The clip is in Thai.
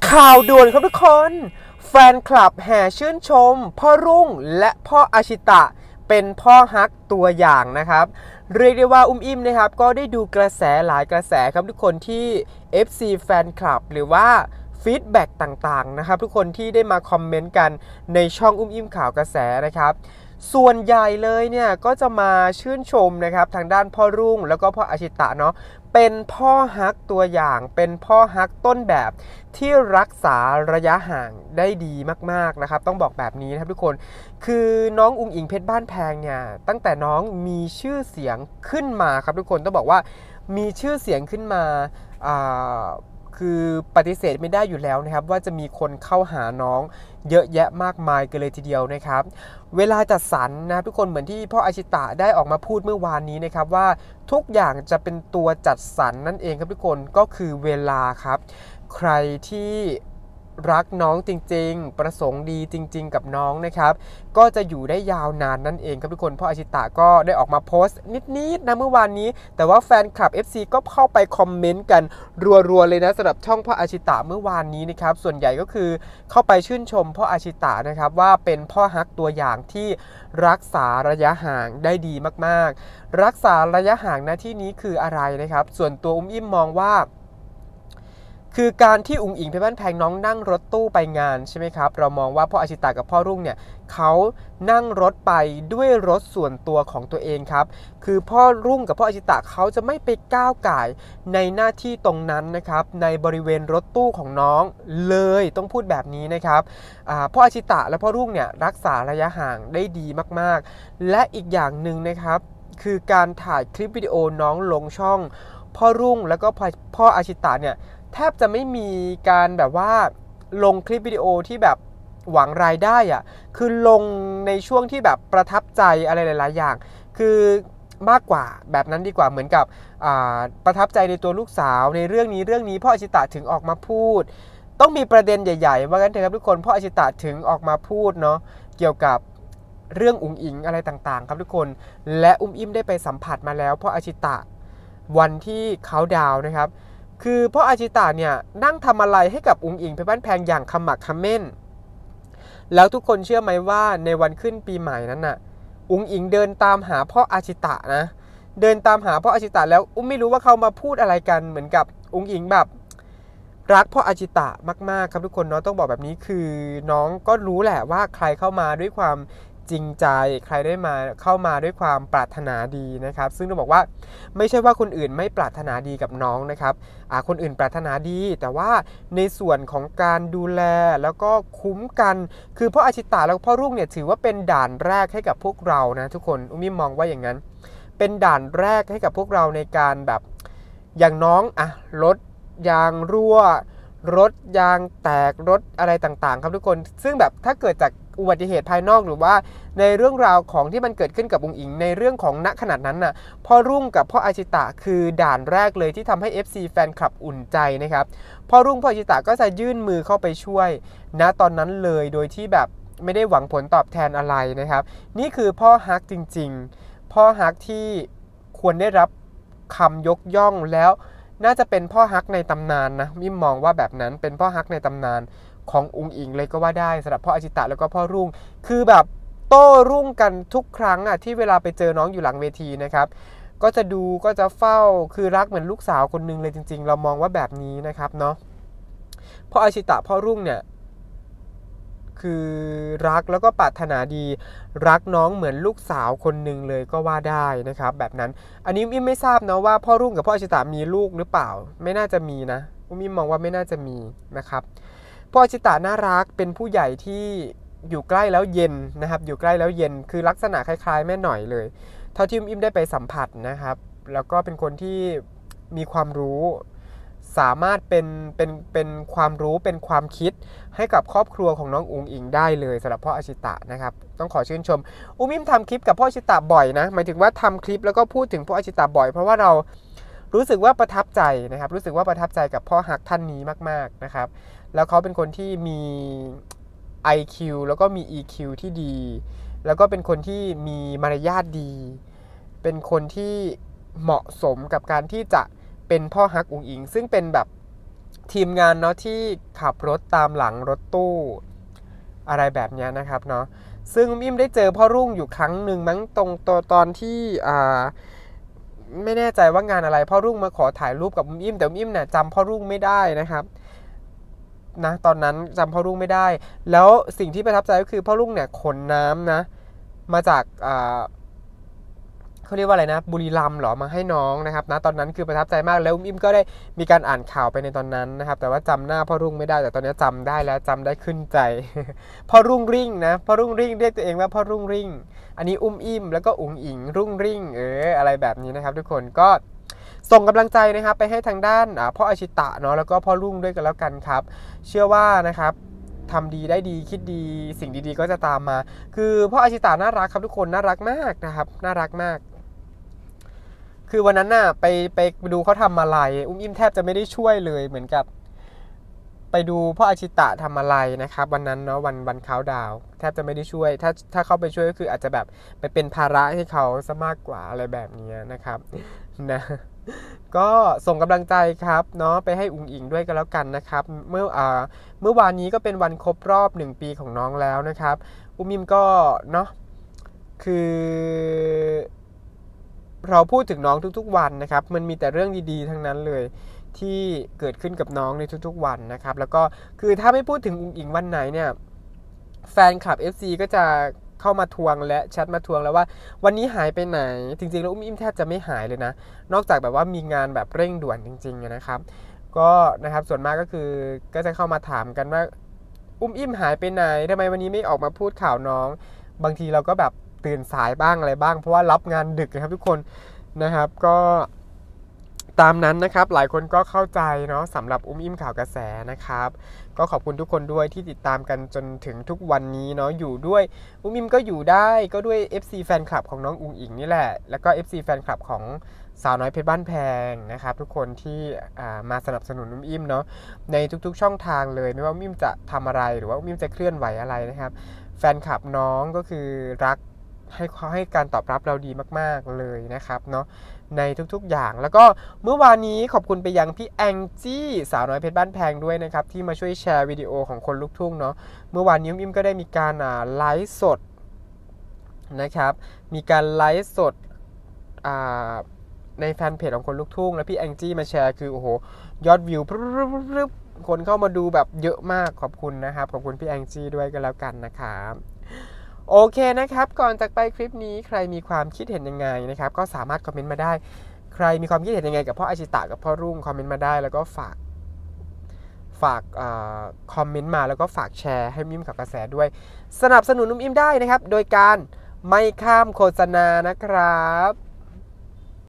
ข่าวด่วนครับทุกคนแฟนคลับแห่ชื่นชมพ่อรุ่งและพ่ออาชิตะเป็นพ่อฮักตัวอย่างนะครับเรียกได้ว่าอิ่มนะครับก็ได้ดูกระแสหลายกระแสครับทุกคนที่ FC แฟนคลับหรือว่าฟีดแบ็กต่างๆนะครับทุกคนที่ได้มาคอมเมนต์กันในช่องอิ่มข่าวกระแสนะครับส่วนใหญ่เลยเนี่ยก็จะมาชื่นชมนะครับทางด้านพ่อรุ่งแล้วก็พ่ออาชิตะเนาะเป็นพ่อฮักตัวอย่างเป็นพ่อฮักต้นแบบที่รักษาระยะห่างได้ดีมากๆนะครับต้องบอกแบบนี้นะครับทุกคนคือน้องอุ๋งอิงเพชรบ้านแพงเนี่ยตั้งแต่น้องมีชื่อเสียงขึ้นมาครับทุกคนต้องบอกว่ามีชื่อเสียงขึ้นมาคือปฏิเสธไม่ได้อยู่แล้วนะครับว่าจะมีคนเข้าหาน้องเยอะแยะมากมายกันเลยทีเดียวนะครับเวลาจัดสรรนะทุกคนเหมือนที่พ่ออาชิตะได้ออกมาพูดเมื่อวานนี้นะครับว่าทุกอย่างจะเป็นตัวจัดสรรนั่นเองครับทุกคนก็คือเวลาครับใครที่รักน้องจริงๆประสงค์ดีจริงๆกับน้องนะครับก็จะอยู่ได้ยาวนานนั่นเองครับทุกคนพ่ออาชิตะก็ได้ออกมาโพสต์นิดๆนะเมื่อวานนี้แต่ว่าแฟนคลับ FC ก็เข้าไปคอมเมนต์กันรัวๆเลยนะสำหรับช่องพ่ออาชิตะเมื่อวานนี้นะครับส่วนใหญ่ก็คือเข้าไปชื่นชมพ่ออาชิตะนะครับว่าเป็นพ่อฮักตัวอย่างที่รักษาระยะห่างได้ดีมากๆรักษาระยะห่างณที่นี้คืออะไรนะครับส่วนตัวอิ่มมองว่าคือการที่อุ๋งอิงเพชรบ้านแพงน้องนั่งรถตู้ไปงานใช่ไหมครับเรามองว่าพ่ออาชิตะกับพ่อรุ่งเนี่ยเขานั่งรถไปด้วยรถส่วนตัวของตัวเองครับคือพ่อรุ่งกับพ่ออาชิตะเขาจะไม่ไปก้าวก่ายในหน้าที่ตรงนั้นนะครับในบริเวณรถตู้ของน้องเลยต้องพูดแบบนี้นะครับพ่ออาชิตะและพ่อรุ่งเนี่ยรักษาระยะห่างได้ดีมากๆและอีกอย่างหนึ่งนะครับคือการถ่ายคลิปวิดีโอน้องลงช่องพ่อรุ่งแล้วก็พ่ออาชิตะเนี่ยแทบจะไม่มีการแบบว่าลงคลิปวิดีโอที่แบบหวังรายได้อะคือลงในช่วงที่แบบประทับใจอะไรหลายๆอย่างคือมากกว่าแบบนั้นดีกว่าเหมือนกับประทับใจในตัวลูกสาวในเรื่องนี้พ่ออาชิตะถึงออกมาพูดต้องมีประเด็นใหญ่ๆว่ากันเถอะครับทุกคนพ่ออาชิตะถึงออกมาพูดเนาะเกี่ยวกับเรื่องอุ๋งอิงอะไรต่างๆครับทุกคนและอิ่มได้ไปสัมผัสมาแล้วพ่ออาชิตะวันที่เขาดาวนะครับคือพ่ออาชิตะเนี่ยนั่งทำอะไรให้กับอุ๋งอิงเพชรบ้านแพงอย่างขมักเขม้นแล้วทุกคนเชื่อไหมว่าในวันขึ้นปีใหม่นั้นน่ะอุ๋งอิงเดินตามหาพ่ออาชิตะนะเดินตามหาพ่ออาชิตะแล้วไม่รู้ว่าเขามาพูดอะไรกันเหมือนกับอุ๋งอิงแบบรักพ่ออาชิตะมากๆครับทุกคนเนาะต้องบอกแบบนี้คือน้องก็รู้แหละว่าใครเข้ามาด้วยความจริงใจใครได้มาเข้ามาด้วยความปรารถนาดีนะครับซึ่งต้องบอกว่าไม่ใช่ว่าคนอื่นไม่ปรารถนาดีกับน้องนะครับคนอื่นปรารถนาดีแต่ว่าในส่วนของการดูแลแล้วก็คุ้มกันคือพ่ออาชิตะแล้วพ่อรุ่งเนี่ยถือว่าเป็นด่านแรกให้กับพวกเรานะทุกคนอุ้มมองว่าอย่างนั้นเป็นด่านแรกให้กับพวกเราในการแบบอย่างน้องรถยางรั่วรถยางแตกรถอะไรต่างๆครับทุกคนซึ่งแบบถ้าเกิดจากอุบัติเหตุภายนอกหรือว่าในเรื่องราวของที่มันเกิดขึ้นกับอุ๋งอิงในเรื่องของณขนาดนั้นน่ะพ่อรุ่งกับพ่ออาชิตะคือด่านแรกเลยที่ทำให้ FC แฟนคลับอุ่นใจนะครับพ่อรุ่งพ่ออาชิตะก็จะยื่นมือเข้าไปช่วยณตอนนั้นเลยโดยที่แบบไม่ได้หวังผลตอบแทนอะไรนะครับนี่คือพ่อฮักจริงๆพ่อฮักที่ควรได้รับคำยกย่องแล้วน่าจะเป็นพ่อฮักในตำนานนะมิ่มมองว่าแบบนั้นเป็นพ่อฮักในตำนานของอุ๋งอิงเลยก็ว่าได้สำหรับพ่ออาชิตะแล้วก็พ่อรุ่งคือแบบโต้รุ่งกันทุกครั้งที่เวลาไปเจอน้องอยู่หลังเวทีนะครับก็จะดูก็จะเฝ้าคือรักเหมือนลูกสาวคนนึงเลยจริงๆเรามองว่าแบบนี้นะครับเนาะพ่ออาชิตะพ่อรุ่งเนี่ยคือรักแล้วก็ปรารถนาดีรักน้องเหมือนลูกสาวคนหนึ่งเลยก็ว่าได้นะครับแบบนั้นอันนี้ไม่ทราบนะว่าพ่อรุ่งกับพ่ออาชิตะมีลูกหรือเปล่าไม่น่าจะมีนะมิ่มมองว่าไม่น่าจะมีนะครับพ่ออาชิตะน่ารักเป็นผู้ใหญ่ที่อยู่ใกล้แล้วเย็นนะครับอยู่ใกล้แล้วเย็นคือลักษณะคล้ายๆแม่หน่อยเลยเท่าที่อิ่มได้ไปสัมผัสนะครับแล้วก็เป็นคนที่มีความรู้สามารถเป็นความรู้เป็นความคิดให้กับครอบครัวของน้องอุ๋งอิงได้เลยสำหรับพ่ออาชิตะนะครับต้องขอชื่นชมอิ่มทำคลิปกับพ่ออาชิตะบ่อยนะหมายถึงว่าทำคลิปแล้วก็พูดถึงพ่ออาชิตะบ่อยเพราะว่าเรารู้สึกว่าประทับใจนะครับรู้สึกว่าประทับใจกับพ่อฮักท่านนี้มากๆนะครับแล้วเขาเป็นคนที่มี IQ แล้วก็มี EQ ที่ดีแล้วก็เป็นคนที่มีมารยาทดีเป็นคนที่เหมาะสมกับการที่จะเป็นพ่อฮักอุ๋งอิงซึ่งเป็นแบบทีมงานเนาะที่ขับรถตามหลังรถตู้อะไรแบบนี้นะครับเนาะซึ่งอิ่มได้เจอพ่อรุ่งอยู่ครั้งหนึ่งมั้งตรงตอนที่ไม่แน่ใจว่างานอะไรพ่อรุ่งมาขอถ่ายรูปกับอิ่มแต่อิ่มเนี่ยจำพ่อรุ่งไม่ได้นะครับนะตอนนั้นจำพ่อรุ่งไม่ได้แล้วสิ่งที่ประทับใจก็คือพ่อรุ่งเนี่ยขนน้ำนะมาจากเขาเรียกว่าอะไรนะบุรีรัมย์หรอมาให้น้องนะครับนะตอนนั้นคือประทับใจมากแล้วอิ่มก็ได้มีการอ่านข่าวไปในตอนนั้นนะครับแต่ว่าจำหน้าพ่อรุ่งไม่ได้แต่ตอนนี้จำได้แล้วจำได้ขึ้นใจ พ่อรุ่งริ่งนะพ่อรุ่งริ่งเรียกตัวเองว่าพ่อรุ่งริ่งอันนี้อิ่มแล้วก็อุ๋งอิงรุ่งริ่งอะไรแบบนี้นะครับทุกคนก็ส่งกำลังใจนะครับไปให้ทางด้านพ่ออาชิตะเนาะแล้วก็พ่อรุ่งด้วยกันแล้วกันครับเชื่อว่านะครับทำดีได้ดีคิดดีสิ่งดีๆก็จะตามมาคือพ่ออาชิตะน่ารักครับทุกคนน่ารักมากนะครับน่ารักมากคือวันนั้นน่ะไปดูเขาทำอะไรอิ่มแทบจะไม่ได้ช่วยเลยเหมือนกับไปดูพ่ออาชิตะทำอะไรนะครับวันนั้นเนาะวันเขาดาวแทบจะไม่ได้ช่วยถ้าเข้าไปช่วยก็คืออาจจะแบบไปเป็นภาระให้เขาซะมากกว่าอะไรแบบนี้นะครับนะก็ส่งกำลังใจครับเนาะไปให้อุ๋งอิงด้วยกันแล้วกันนะครับเมื่อวานนี้ก็เป็นวันครบรอบ1 ปีของน้องแล้วนะครับอิ่มก็เนาะคือเราพูดถึงน้องทุกๆวันนะครับมันมีแต่เรื่องดีๆทั้งนั้นเลยที่เกิดขึ้นกับน้องในทุกๆวันนะครับแล้วก็คือถ้าไม่พูดถึงอุ๋งอิงวันไหนเนี่ยแฟนคลับ FC ก็จะเข้ามาทวงและแชทมาทวงแล้วว่าวันนี้หายไปไหนจริงๆแล้วอิ่มแทบจะไม่หายเลยนะนอกจากแบบว่ามีงานแบบเร่งด่วนจริงๆนะครับก็นะครับส่วนมากก็คือก็จะเข้ามาถามกันว่าอิ่มหายไปไหนทำไมวันนี้ไม่ออกมาพูดข่าวน้องบางทีเราก็แบบตื่นสายบ้างอะไรบ้างเพราะว่ารับงานดึกนะครับทุกคนนะครับก็ตามนั้นนะครับหลายคนก็เข้าใจเนาะสำหรับอิ่มข่าวกระแสนะครับก็ขอบคุณทุกคนด้วยที่ติดตามกันจนถึงทุกวันนี้เนาะอยู่ด้วยอิ่มก็อยู่ได้ก็ด้วย FC แฟนคลับของน้องอุ๋งอิงนี่แหละแล้วก็ FC แฟนคลับของสาวน้อยเพชรบ้านแพงนะครับทุกคนที่มาสนับสนุนอิ่มเนาะในทุกๆช่องทางเลยไม่ว่าอิ่มจะทำอะไรหรือว่าอิ่มจะเคลื่อนไหวอะไรนะครับแฟนคลับน้องก็คือรักให้การตอบรับเราดีมากๆเลยนะครับเนาะในทุกๆอย่างแล้วก็เมื่อวานนี้ขอบคุณไปยังพี่แองจี้สาวน้อยเพชรบ้านแพงด้วยนะครับที่มาช่วยแชร์วิดีโอของคนลุกทุ่งเนาะเมื่อวานนี้อิ่มก็ได้มีการไลฟ์สดนะครับมีการไลฟ์สดในแฟนเพจของคนลุกทุ่งแล้วพี่แองจี้มาแชร์คือโอ้โหยอดวิวคนเข้ามาดูแบบเยอะมากขอบคุณนะครับขอบคุณพี่แองจี้ด้วยกันแล้วกันนะครับโอเคนะครับก่อนจากไปคลิปนี้ใครมีความคิดเห็นยังไงนะครับก็สามารถคอมเมนต์มาได้ใครมีความคิดเห็นยังไงกับพ่ออาชิตะกับพ่อรุ่งคอมเมนต์มาได้แล้วก็ฝากคอมเมนต์มาแล้วก็ฝากแชร์ให้อิ่มกับกระแสด้วยสนับสนุนอิ่มได้นะครับโดยการไม่ข้ามโฆษณานะครับ